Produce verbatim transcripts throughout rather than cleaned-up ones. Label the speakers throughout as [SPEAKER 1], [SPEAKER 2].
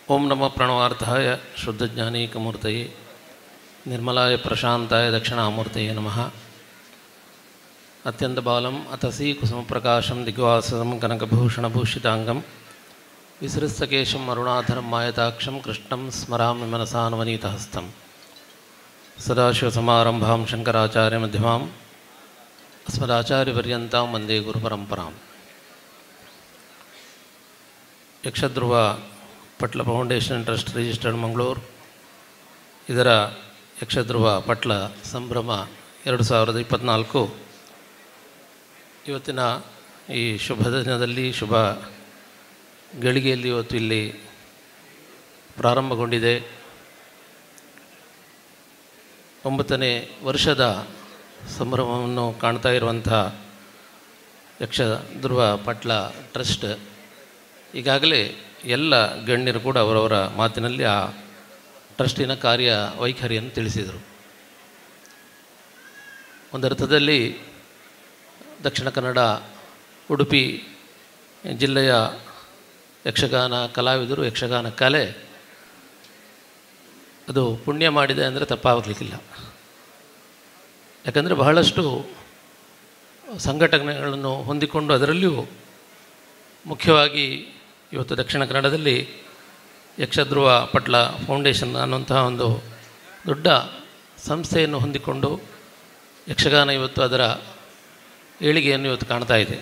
[SPEAKER 1] ಓಂ ನಮಃ ಪ್ರಣವಾರ್ಥಾಯ ಶುದ್ಧಜ್ಞಾನೈಕಮೂರ್ತಯೇ ನಿರ್ಮಲಾಯ ಪ್ರಶಾಂತಾಯ ದಕ್ಷಿಣಾಮೂರ್ತಯೇ ನಮಃ. ಅತ್ಯಂತ ಬಾಲಂ ಅತಸೀ ಕುಸುಮಪ್ರಕಾಶಂ ದಿಗ್ವಾಸಂ ಕನಕಭೂಷಣಭೂಷಿತಾಂಗಂ ವಿಸೃಸ್ತಕೇಶಂ ಅರುಣಾಧರಂ ಮಾಯತಾಕ್ಷಂ ಕೃಷ್ಣಂ ಸ್ಮರಾಮಿ ಮನಸಾನವನೀತಹಸ್ತಂ. ಸದಾಶಿವಸಮಾರಂಭಾಂ ಶಂಕರಾಚಾರ್ಯಮಧ್ಯಮಾಂ ಅಸ್ಮದಾಚಾರ್ಯಪರ್ಯಂತಾಂ ವಂದೇ ಗುರುಪರಂಪರಾಂ. Yakshadhruva Patla foundation trust registered Mangaluru ಇದರ ಯಕ್ಷಧ್ರುವ ಪಟ್ಲ ಸಂಭ್ರಮ ಎರಡು ಸಾವಿರದ ಇಪ್ಪತ್ತ್ನಾಲ್ಕು ಇವತ್ತಿನ ಈ ಶುಭ ದಿನದಲ್ಲಿ ಶುಭ ಗಳಿಗೆಯಲ್ಲಿ ಇವತ್ತು ಇಲ್ಲಿ ಪ್ರಾರಂಭಗೊಂಡಿದೆ. ಒಂಬತ್ತನೇ ವರ್ಷದ ಸಂಭ್ರಮವನ್ನು ಕಾಣ್ತಾ ಇರುವಂಥ ಯಕ್ಷಧ್ರುವ ಪಟ್ಲ ಟ್ರಸ್ಟ್ ಈಗಾಗಲೇ ಎಲ್ಲ ಗಣ್ಯರು ಕೂಡ ಅವರವರ ಮಾತಿನಲ್ಲಿ ಆ ಟ್ರಸ್ಟಿನ ಕಾರ್ಯ ವೈಖರಿಯನ್ನು ತಿಳಿಸಿದರು. ಒಂದರ್ಥದಲ್ಲಿ ದಕ್ಷಿಣ ಕನ್ನಡ ಉಡುಪಿ ಜಿಲ್ಲೆಯ ಯಕ್ಷಗಾನ ಕಲಾವಿದರು, ಯಕ್ಷಗಾನ ಕಲೆ ಅದು ಪುಣ್ಯ ಮಾಡಿದೆ ಅಂದರೆ ತಪ್ಪಾಗಲಿಕ್ಕಿಲ್ಲ. ಯಾಕಂದರೆ ಬಹಳಷ್ಟು ಸಂಘಟನೆಗಳನ್ನು ಹೊಂದಿಕೊಂಡು ಅದರಲ್ಲಿಯೂ ಮುಖ್ಯವಾಗಿ ಇವತ್ತು ದಕ್ಷಿಣ ಕನ್ನಡದಲ್ಲಿ ಯಕ್ಷಧ್ರುವ ಪಟ್ಲ ಫೌಂಡೇಶನ್ ಅನ್ನುವಂತಹ ಒಂದು ದೊಡ್ಡ ಸಂಸ್ಥೆಯನ್ನು ಹೊಂದಿಕೊಂಡು ಯಕ್ಷಗಾನ ಇವತ್ತು ಅದರ ಏಳಿಗೆಯನ್ನು ಇವತ್ತು ಕಾಣ್ತಾ ಇದೆ.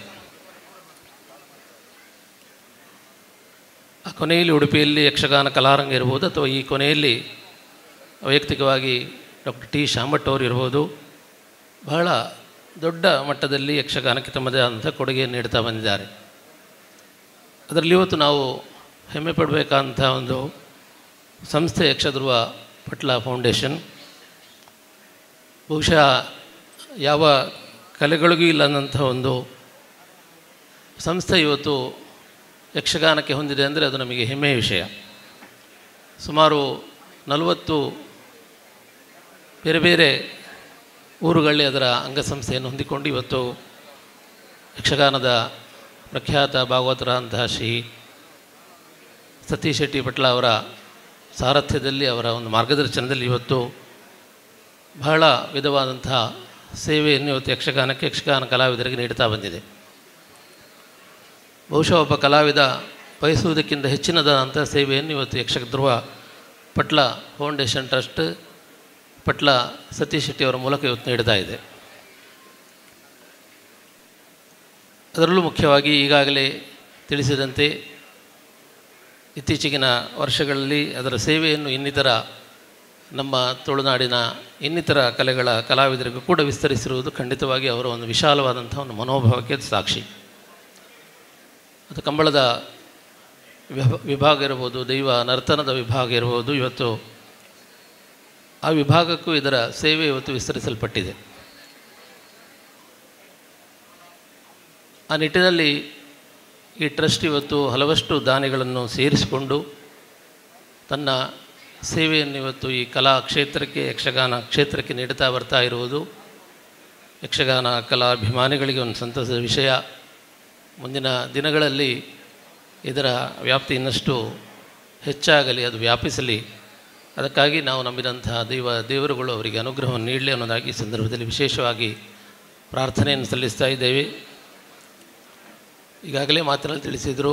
[SPEAKER 1] ಆ ಕೊನೆಯಲ್ಲಿ ಉಡುಪಿಯಲ್ಲಿ ಯಕ್ಷಗಾನ ಕಲಾರಂಗ ಇರ್ಬೋದು, ಅಥವಾ ಈ ಕೊನೆಯಲ್ಲಿ ವೈಯಕ್ತಿಕವಾಗಿ ಡಾಕ್ಟರ್ ಟಿ ಶಾಮಟ್ ಅವರು ಇರ್ಬೋದು, ಬಹಳ ದೊಡ್ಡ ಮಟ್ಟದಲ್ಲಿ ಯಕ್ಷಗಾನಕ್ಕೆ ತಮ್ಮದೇ ಆದಂಥ ಕೊಡುಗೆಯನ್ನು ನೀಡ್ತಾ ಬಂದಿದ್ದಾರೆ. ಅದರಲ್ಲಿ ಇವತ್ತು ನಾವು ಹೆಮ್ಮೆ ಪಡಬೇಕಂಥ ಒಂದು ಸಂಸ್ಥೆ ಯಕ್ಷಧ್ರುವ ಪಟ್ಲ ಫೌಂಡೇಶನ್. ಬಹುಶಃ ಯಾವ ಕಲೆಗಳಿಗೂ ಇಲ್ಲದಂಥ ಒಂದು ಸಂಸ್ಥೆ ಇವತ್ತು ಯಕ್ಷಗಾನಕ್ಕೆ ಹೊಂದಿದೆ ಅಂದರೆ ಅದು ನಮಗೆ ಹೆಮ್ಮೆಯ ವಿಷಯ. ಸುಮಾರು ನಲವತ್ತು ಬೇರೆ ಬೇರೆ ಊರುಗಳಲ್ಲಿ ಅದರ ಅಂಗಸಂಸ್ಥೆಯನ್ನು ಹೊಂದಿಕೊಂಡು ಇವತ್ತು ಯಕ್ಷಗಾನದ ಪ್ರಖ್ಯಾತ ಭಾಗವತರಾದಂತಹ ಶ್ರೀ ಸತೀಶ್ ಶೆಟ್ಟಿ ಪಟ್ಲ ಅವರ ಸಾರಥ್ಯದಲ್ಲಿ, ಅವರ ಒಂದು ಮಾರ್ಗದರ್ಶನದಲ್ಲಿ ಇವತ್ತು ಬಹಳ ವಿಧವಾದಂತಹ ಸೇವೆಯನ್ನು ಇವತ್ತು ಯಕ್ಷಗಾನಕ್ಕೆ, ಯಕ್ಷಗಾನ ಕಲಾವಿದರಿಗೆ ನೀಡ್ತಾ ಬಂದಿದೆ. ಬಹುಶಃ ಒಬ್ಬ ಕಲಾವಿದ ಬಯಸುವುದಕ್ಕಿಂತ ಹೆಚ್ಚಿನದಾದಂಥ ಸೇವೆಯನ್ನು ಇವತ್ತು ಯಕ್ಷಧ್ರುವ ಪಟ್ಲ ಫೌಂಡೇಶನ್ ಟ್ರಸ್ಟ್ ಪಟ್ಲ ಸತೀಶ್ ಶೆಟ್ಟಿ ಅವರ ಮೂಲಕ ಇವತ್ತು ನೀಡ್ತಾ ಇದೆ. ಅದರಲ್ಲೂ ಮುಖ್ಯವಾಗಿ ಈಗಾಗಲೇ ತಿಳಿಸಿದಂತೆ ಇತ್ತೀಚೆಗಿನ ವರ್ಷಗಳಲ್ಲಿ ಅದರ ಸೇವೆಯನ್ನು ಇನ್ನಿತರ ನಮ್ಮ ತುಳುನಾಡಿನ ಇನ್ನಿತರ ಕಲೆಗಳ ಕಲಾವಿದರಿಗೂ ಕೂಡ ವಿಸ್ತರಿಸಿರುವುದು ಖಂಡಿತವಾಗಿ ಅವರ ಒಂದು ವಿಶಾಲವಾದಂಥ ಒಂದು ಮನೋಭಾವಕ್ಕೆ ಸಾಕ್ಷಿ. ಅದು ಕಂಬಳದ ವಿಭಾಗ ಇರ್ಬೋದು, ದೈವ ನರ್ತನದ ವಿಭಾಗ ಇರ್ಬೋದು, ಇವತ್ತು ಆ ವಿಭಾಗಕ್ಕೂ ಇದರ ಸೇವೆ ಇವತ್ತು ವಿಸ್ತರಿಸಲ್ಪಟ್ಟಿದೆ. ಆ ನಿಟ್ಟಿನಲ್ಲಿ ಈ ಟ್ರಸ್ಟ್ ಇವತ್ತು ಹಲವಷ್ಟು ದಾನಿಗಳನ್ನು ಸೇರಿಸಿಕೊಂಡು ತನ್ನ ಸೇವೆಯನ್ನು ಇವತ್ತು ಈ ಕಲಾ ಕ್ಷೇತ್ರಕ್ಕೆ, ಯಕ್ಷಗಾನ ಕ್ಷೇತ್ರಕ್ಕೆ ನೀಡುತ್ತಾ ಬರ್ತಾ ಇರುವುದು ಯಕ್ಷಗಾನ ಕಲಾಭಿಮಾನಿಗಳಿಗೆ ಒಂದು ಸಂತಸದ ವಿಷಯ. ಮುಂದಿನ ದಿನಗಳಲ್ಲಿ ಇದರ ವ್ಯಾಪ್ತಿ ಇನ್ನಷ್ಟು ಹೆಚ್ಚಾಗಲಿ, ಅದು ವ್ಯಾಪಿಸಲಿ. ಅದಕ್ಕಾಗಿ ನಾವು ನಂಬಿದಂತಹ ದೈವ ದೇವರುಗಳು ಅವರಿಗೆ ಅನುಗ್ರಹವನ್ನು ನೀಡಲಿ ಅನ್ನೋದಾಗಿ ಈ ಸಂದರ್ಭದಲ್ಲಿ ವಿಶೇಷವಾಗಿ ಪ್ರಾರ್ಥನೆಯನ್ನು ಸಲ್ಲಿಸ್ತಾ ಇದ್ದೇವೆ. ಈಗಾಗಲೇ ಮಾತಿನಲ್ಲಿ ತಿಳಿಸಿದರು,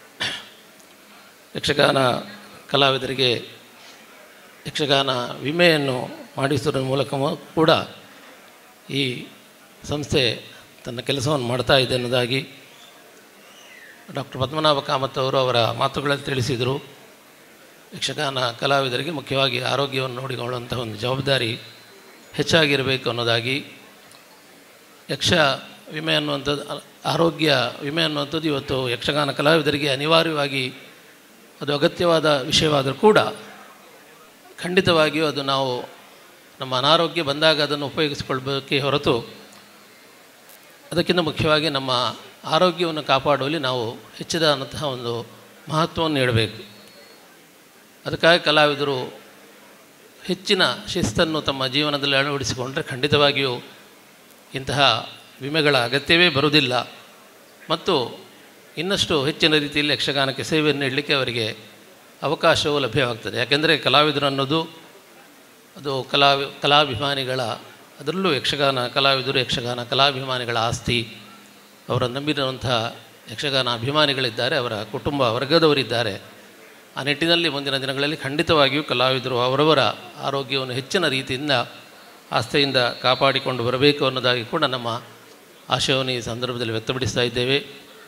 [SPEAKER 1] ಯಕ್ಷಗಾನ ಕಲಾವಿದರಿಗೆ ಯಕ್ಷಗಾನ ವಿಮೆಯನ್ನು ಮಾಡಿಸುವುದರ ಮೂಲಕ ಕೂಡ ಈ ಸಂಸ್ಥೆ ತನ್ನ ಕೆಲಸವನ್ನು ಮಾಡ್ತಾ ಇದೆ ಅನ್ನೋದಾಗಿ ಡಾಕ್ಟರ್ ಪದ್ಮನಾಭ ಕಾಮತ್ ಅವರು ಅವರ ಮಾತುಗಳಲ್ಲಿ ತಿಳಿಸಿದರು. ಯಕ್ಷಗಾನ ಕಲಾವಿದರಿಗೆ ಮುಖ್ಯವಾಗಿ ಆರೋಗ್ಯವನ್ನು ನೋಡಿಕೊಳ್ಳುವಂಥ ಒಂದು ಜವಾಬ್ದಾರಿ ಹೆಚ್ಚಾಗಿರಬೇಕು ಅನ್ನೋದಾಗಿ, ಯಕ್ಷ ವಿಮೆ ಅನ್ನುವಂಥದ್ದು, ಆರೋಗ್ಯ ವಿಮೆ ಅನ್ನುವಂಥದ್ದು ಇವತ್ತು ಯಕ್ಷಗಾನ ಕಲಾವಿದರಿಗೆ ಅನಿವಾರ್ಯವಾಗಿ ಅದು ಅಗತ್ಯವಾದ ವಿಷಯವಾದರೂ ಕೂಡ ಖಂಡಿತವಾಗಿಯೂ ಅದು ನಾವು ನಮ್ಮ ಅನಾರೋಗ್ಯ ಬಂದಾಗ ಅದನ್ನು ಉಪಯೋಗಿಸಿಕೊಳ್ಬೇಕೇ ಹೊರತು ಅದಕ್ಕಿಂತ ಮುಖ್ಯವಾಗಿ ನಮ್ಮ ಆರೋಗ್ಯವನ್ನು ಕಾಪಾಡುವಲ್ಲಿ ನಾವು ಹೆಚ್ಚಿದಂತಹ ಒಂದು ಮಹತ್ವವನ್ನು ನೀಡಬೇಕು. ಅದಕ್ಕಾಗಿ ಕಲಾವಿದರು ಹೆಚ್ಚಿನ ಶಿಸ್ತನ್ನು ತಮ್ಮ ಜೀವನದಲ್ಲಿ ಅಳವಡಿಸಿಕೊಂಡರೆ ಖಂಡಿತವಾಗಿಯೂ ಇಂತಹ ವಿಮೆಗಳ ಅಗತ್ಯವೇ ಬರುವುದಿಲ್ಲ ಮತ್ತು ಇನ್ನಷ್ಟು ಹೆಚ್ಚಿನ ರೀತಿಯಲ್ಲಿ ಯಕ್ಷಗಾನಕ್ಕೆ ಸೇವೆಯನ್ನು ನೀಡಲಿಕ್ಕೆ ಅವರಿಗೆ ಅವಕಾಶವು ಲಭ್ಯವಾಗ್ತದೆ. ಯಾಕೆಂದರೆ ಕಲಾವಿದರು ಅನ್ನೋದು ಅದು ಕಲಾ ಕಲಾಭಿಮಾನಿಗಳ, ಅದರಲ್ಲೂ ಯಕ್ಷಗಾನ ಕಲಾವಿದರು ಯಕ್ಷಗಾನ ಕಲಾಭಿಮಾನಿಗಳ ಆಸ್ತಿ. ಅವರ ನಂಬಿರುವಂಥ ಯಕ್ಷಗಾನ ಅಭಿಮಾನಿಗಳಿದ್ದಾರೆ, ಅವರ ಕುಟುಂಬ ವರ್ಗದವರಿದ್ದಾರೆ. ಆ ನಿಟ್ಟಿನಲ್ಲಿ ಮುಂದಿನ ದಿನಗಳಲ್ಲಿ ಖಂಡಿತವಾಗಿಯೂ ಕಲಾವಿದರು ಅವರವರ ಆರೋಗ್ಯವನ್ನು ಹೆಚ್ಚಿನ ರೀತಿಯಿಂದ ಆಸ್ಥೆಯಿಂದ ಕಾಪಾಡಿಕೊಂಡು ಬರಬೇಕು ಅನ್ನೋದಾಗಿ ಕೂಡ ನಮ್ಮ ಆಶಯವನ್ನು ಈ ಸಂದರ್ಭದಲ್ಲಿ ವ್ಯಕ್ತಪಡಿಸ್ತಾ ಇದ್ದೇವೆ.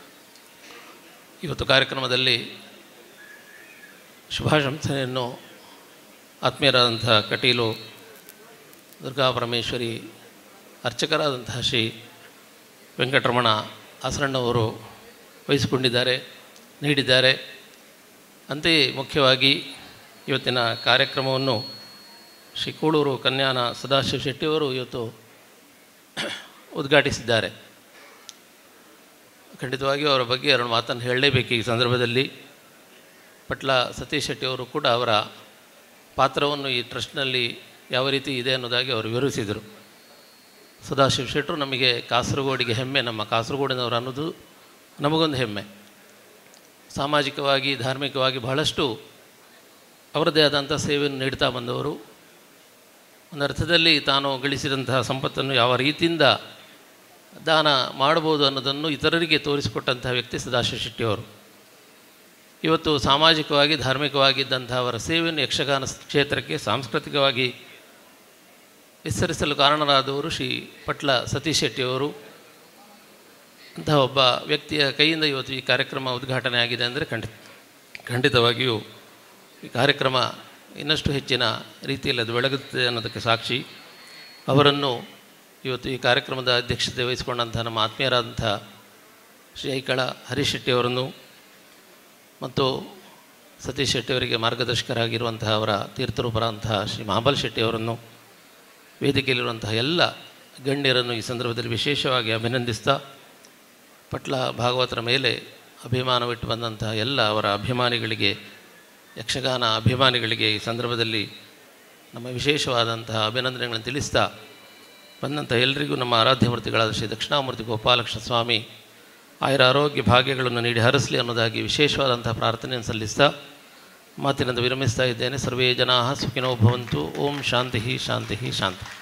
[SPEAKER 1] ಇವತ್ತು ಕಾರ್ಯಕ್ರಮದಲ್ಲಿ ಶುಭಾಶಂಸನೆಯನ್ನು ಆತ್ಮೀಯರಾದಂಥ ಕಟೀಲು ದುರ್ಗಾ ಪರಮೇಶ್ವರಿ ಅರ್ಚಕರಾದಂತಹ ಶ್ರೀ ವೆಂಕಟರಮಣ ಆಸರಣ್ಣವರು ವಹಿಸಿಕೊಂಡಿದ್ದಾರೆ, ನೀಡಿದ್ದಾರೆ. ಅಂತೆಯೇ ಮುಖ್ಯವಾಗಿ ಇವತ್ತಿನ ಕಾರ್ಯಕ್ರಮವನ್ನು ಶ್ರೀ ಕೂಳೂರು ಕನ್ಯಾನ ಸದಾಶಿವ ಶೆಟ್ಟಿಯವರು ಇವತ್ತು ಉದ್ಘಾಟಿಸಿದ್ದಾರೆ. ಖಂಡಿತವಾಗಿಯೂ ಅವರ ಬಗ್ಗೆ ಎರಡು ಮಾತನ್ನು ಹೇಳಲೇಬೇಕು ಈ ಸಂದರ್ಭದಲ್ಲಿ. ಪಟ್ಲ ಸತೀಶ್ ಶೆಟ್ಟಿಯವರು ಕೂಡ ಅವರ ಪಾತ್ರವನ್ನು ಈ ಟ್ರಸ್ಟ್ನಲ್ಲಿ ಯಾವ ರೀತಿ ಇದೆ ಅನ್ನೋದಾಗಿ ಅವರು ವಿವರಿಸಿದರು. ಸದಾಶಿವ ಶೆಟ್ಟರು ನಮಗೆ ಕಾಸರಗೋಡಿಗೆ ಹೆಮ್ಮೆ, ನಮ್ಮ ಕಾಸರಗೋಡಿನವರು ಅನ್ನೋದು ನಮಗೊಂದು ಹೆಮ್ಮೆ. ಸಾಮಾಜಿಕವಾಗಿ ಧಾರ್ಮಿಕವಾಗಿ ಬಹಳಷ್ಟು ಅವರದೇ ಆದಂಥ ಸೇವೆಯನ್ನು ನೀಡ್ತಾ ಬಂದವರು. ಒಂದು ಅರ್ಥದಲ್ಲಿ ತಾನು ಗಳಿಸಿದಂತಹ ಸಂಪತ್ತನ್ನು ಯಾವ ರೀತಿಯಿಂದ ದಾನ ಮಾಡ್ಬೋದು ಅನ್ನೋದನ್ನು ಇತರರಿಗೆ ತೋರಿಸಿಕೊಟ್ಟಂತಹ ವ್ಯಕ್ತಿ ಸದಾಶಿವ ಶೆಟ್ಟಿಯವರು. ಇವತ್ತು ಸಾಮಾಜಿಕವಾಗಿ ಧಾರ್ಮಿಕವಾಗಿದ್ದಂಥ ಅವರ ಸೇವೆಯನ್ನು ಯಕ್ಷಗಾನ ಕ್ಷೇತ್ರಕ್ಕೆ ಸಾಂಸ್ಕೃತಿಕವಾಗಿ ವಿಸ್ತರಿಸಲು ಕಾರಣರಾದವರು ಶ್ರೀ ಪಟ್ಲ ಸತೀಶ್ ಶೆಟ್ಟಿಯವರು. ಅಂತಹ ಒಬ್ಬ ವ್ಯಕ್ತಿಯ ಕೈಯಿಂದ ಇವತ್ತು ಈ ಕಾರ್ಯಕ್ರಮ ಉದ್ಘಾಟನೆ ಆಗಿದೆ ಅಂದರೆ ಖಂಡಿತ ಖಂಡಿತವಾಗಿಯೂ ಈ ಕಾರ್ಯಕ್ರಮ ಇನ್ನಷ್ಟು ಹೆಚ್ಚಿನ ರೀತಿಯಲ್ಲಿ ಅದು ಬೆಳಗುತ್ತದೆ ಅನ್ನೋದಕ್ಕೆ ಸಾಕ್ಷಿ. ಅವರನ್ನು ಇವತ್ತು ಈ ಕಾರ್ಯಕ್ರಮದ ಅಧ್ಯಕ್ಷತೆ ವಹಿಸಿಕೊಂಡಂಥ ನಮ್ಮ ಆತ್ಮೀಯರಾದಂಥ ಶ್ರೀ ಐಕಳ ಹರೀಶ್ ಶೆಟ್ಟಿಯವರನ್ನು ಮತ್ತು ಸತೀಶ್ ಶೆಟ್ಟಿಯವರಿಗೆ ಮಾರ್ಗದರ್ಶಕರಾಗಿರುವಂತಹ ಅವರ ತೀರ್ಥರೂಪರಾದಂತಹ ಶ್ರೀ ಮಹಾಬಲ್ ಶೆಟ್ಟಿಯವರನ್ನು, ವೇದಿಕೆಯಲ್ಲಿರುವಂತಹ ಎಲ್ಲ ಗಣ್ಯರನ್ನು ಈ ಸಂದರ್ಭದಲ್ಲಿ ವಿಶೇಷವಾಗಿ ಅಭಿನಂದಿಸ್ತಾ, ಪಟ್ಲ ಭಾಗವತರ ಮೇಲೆ ಅಭಿಮಾನವಿಟ್ಟು ಬಂದಂತಹ ಎಲ್ಲ ಅವರ ಅಭಿಮಾನಿಗಳಿಗೆ, ಯಕ್ಷಗಾನ ಅಭಿಮಾನಿಗಳಿಗೆ ಈ ಸಂದರ್ಭದಲ್ಲಿ ನಮ್ಮ ವಿಶೇಷವಾದಂತಹ ಅಭಿನಂದನೆಗಳನ್ನು ತಿಳಿಸ್ತಾ, ಬಂದಂಥ ಎಲ್ಲರಿಗೂ ನಮ್ಮ ಆರಾಧ್ಯ ಮೂರ್ತಿಗಳಾದ ಶ್ರೀ ದಕ್ಷಿಣಾಮೂರ್ತಿ ಗೋಪಾಲಕೃಷ್ಣ ಸ್ವಾಮಿ ಆಯುರ ಆರೋಗ್ಯ ಭಾಗ್ಯಗಳನ್ನು ನೀಡಿ ಹರಿಸಲಿ ಅನ್ನೋದಾಗಿ ವಿಶೇಷವಾದಂಥ ಪ್ರಾರ್ಥನೆಯನ್ನು ಸಲ್ಲಿಸ್ತಾ ಮಾತಿನಿಂದ ವಿರಮಿಸ್ತಾ ಇದ್ದೇನೆ. ಸರ್ವೇ ಜನಾಃ ಸುಖಿನೋ ಭವಂತು. ಓಂ ಶಾಂತಿ ಶಾಂತಿ ಶಾಂತಿ.